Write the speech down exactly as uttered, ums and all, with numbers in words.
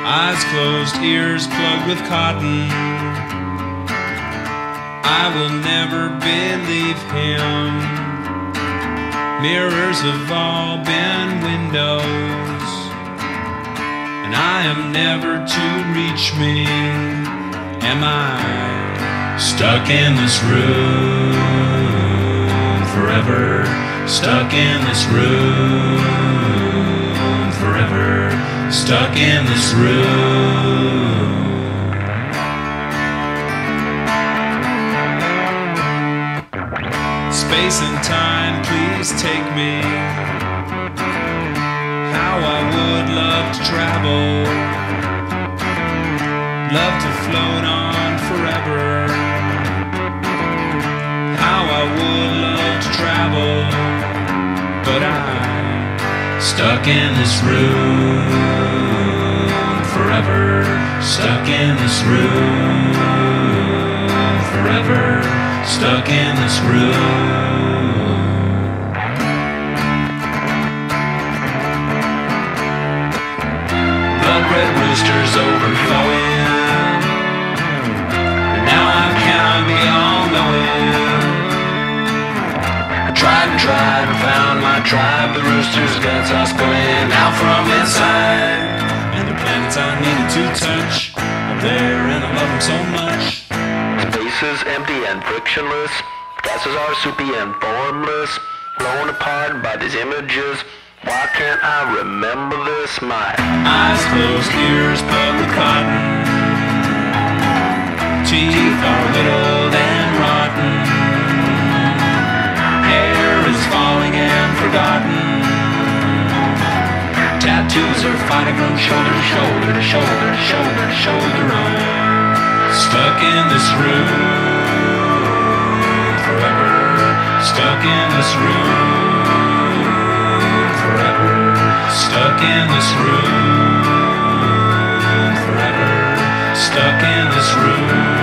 Eyes closed, ears plugged with cotton. I will never believe him. Mirrors have all been windows, and I am never to reach me. Am I stuck in this room forever? Stuck in this room forever? Stuck in this room. Space and time, please take me. How I would love to travel, love to float on forever. How I would love to travel, but I'm stuck in this room forever. Stuck in this room forever. Stuck in this room. Blood red roosters overflowing. Now I cannot be all knowing. I tried and tried and found my tribe. The rooster's guts are spilling out from inside. And the planets I needed to touch are there, and I love them so much. Space is empty and frictionless. Gases are soupy and formless, blown apart by these images. Why can't I remember this? My eyes closed, ears plugged with cotton. Teeth are whittled and rotten. Hair is falling and forgotten. Tattoos are fighting from shoulder to shoulder to shoulder to shoulder to shoulder. I'm stuck in this room forever. Stuck in this room forever. Stuck in this room forever. Stuck in this room.